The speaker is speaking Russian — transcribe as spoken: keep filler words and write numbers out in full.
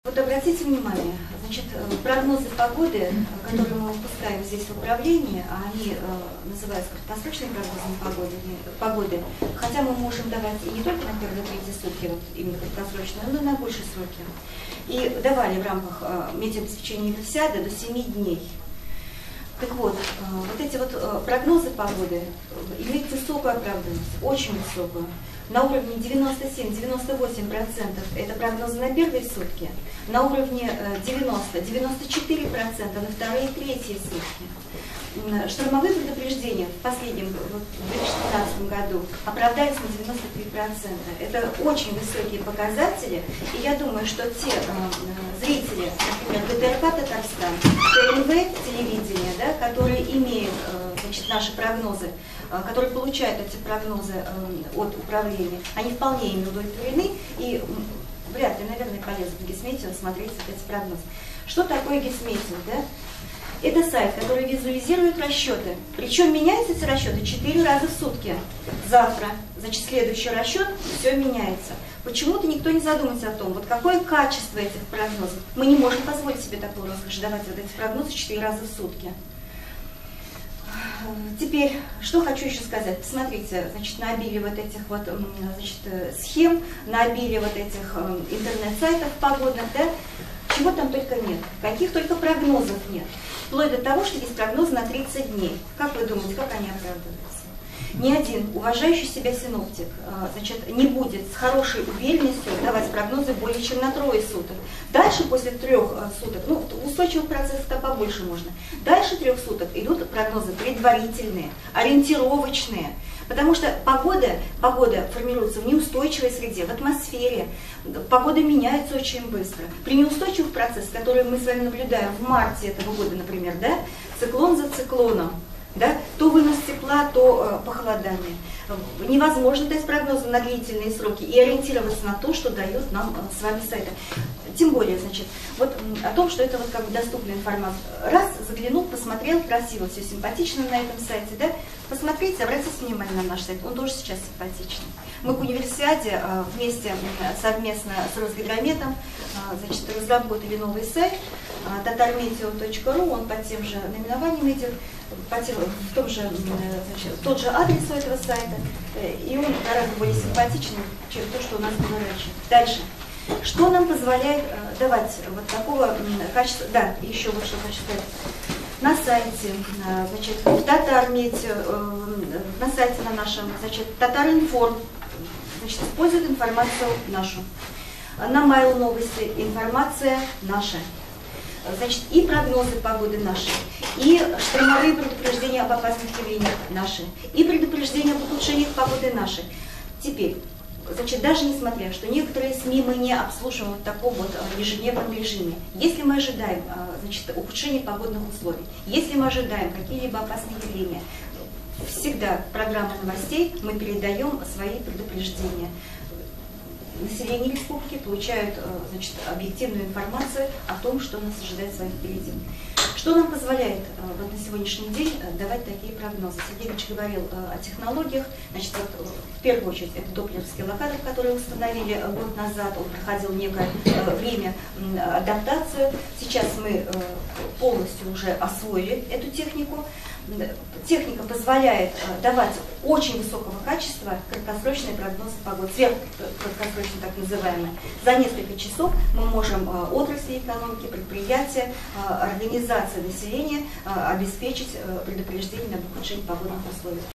Вот обратите внимание, значит, прогнозы погоды, которые мы выпускаем здесь в управлении, а они э, называются краткосрочными прогнозами погоды, погоды, хотя мы можем давать и не только на первые третьи сутки, вот именно краткосрочные, но и на большие сроки. И давали в рамках э, метеообеспечения Универсиады до семи дней. Так вот, э, вот эти вот э, прогнозы погоды имеют высокую оправданность, очень высокую. На уровне девяносто семь — девяносто восемь процентов это прогнозы на первые сутки, на уровне девяносто — девяносто четыре процента на вторые и третьи сутки. Штормовые предупреждения в последнем, вот, в две тысячи пятнадцатом году оправдались на девяносто три процента. Это очень высокие показатели, и я думаю, что те э, зрители, например, ГТРК Татарстан, ТНВ телевидение, да, которые имеют э, значит, наши прогнозы, э, которые получают эти прогнозы э, от управления, они вполне ими удовлетворены, и вряд ли, наверное, полезно в Гисметео смотреть вот эти прогнозы. Что такое Гисметео, да? Это сайт, который визуализирует расчеты. Причем меняются эти расчеты четыре раза в сутки. Завтра, значит, следующий расчет, все меняется. Почему-то никто не задумывается о том, вот какое качество этих прогнозов. Мы не можем позволить себе такую роскошь давать вот эти прогнозы четыре раза в сутки. Теперь, что хочу еще сказать. Посмотрите, значит, на обилие вот этих вот, значит, схем, на обилие вот этих интернет-сайтов погодных, да, чего там только нет, каких только прогнозов нет. Вплоть до того, что есть прогнозы на тридцать дней. Как вы думаете, как они оправдываются? Ни один уважающий себя синоптик, значит, не будет с хорошей уверенностью давать прогнозы более чем на трое суток. Дальше, после трех суток, ну, устойчивых процессов-то побольше можно. Дальше трех суток идут прогнозы предварительные, ориентировочные. Потому что погода, погода формируется в неустойчивой среде, в атмосфере. Погода меняется очень быстро. При неустойчивых процессах, которые мы с вами наблюдаем в марте этого года, например, да, циклон за циклоном, да, то вынос тепла, то э, похолодание. Невозможно дать прогнозы на длительные сроки и ориентироваться на то, что дает нам э, с вами сайты. Тем более, значит, вот о том, что это вот как бы доступная информация. Раз, заглянул, посмотрел, красиво, все симпатично на этом сайте, да, посмотрите, обратите внимание на наш сайт, он тоже сейчас симпатичный. Мы к Универсиаде э, вместе, совместно с Росгидрометом, э, значит, разработали новый сайт э, татарметео точка ру, он под тем же наименованием идет, по тем, в том же, значит, тот же адрес у этого сайта, э, и он гораздо более симпатичный, чем то, что у нас было раньше. Дальше. Что нам позволяет э, давать вот такого э, качества, да, еще вот что хочу сказать. На сайте, э, значит, в Татармете, э, на сайте на нашем, значит, Татаринформ, значит, использует информацию нашу. На Mail новости информация наша. Значит, и прогнозы погоды наши, и штормовые предупреждения об опасных явлениях наши, и предупреждения об ухудшениях погоды наши. Теперь, значит, даже несмотря, что некоторые СМИ мы не обслуживаем в таком вот ежедневном режиме, если мы ожидаем, значит, ухудшения погодных условий, если мы ожидаем какие-либо опасные явления, всегда в программы новостей мы передаем свои предупреждения. Население республики получают, значит, объективную информацию о том, что нас ожидает с вами впереди. Что нам позволяет вот на сегодняшний день давать такие прогнозы? Сергей Ильич говорил о технологиях. Значит, вот, в первую очередь, это доплеровский локатор, который установили год назад. Он проходил некое время адаптацию. Сейчас мы полностью уже освоили эту технику. Техника позволяет давать очень высокого качества краткосрочные прогнозы погоды, сверхкраткосрочные так называемые. За несколько часов мы можем отрасли экономики, предприятия, организации населения обеспечить предупреждение об ухудшении погодных условий.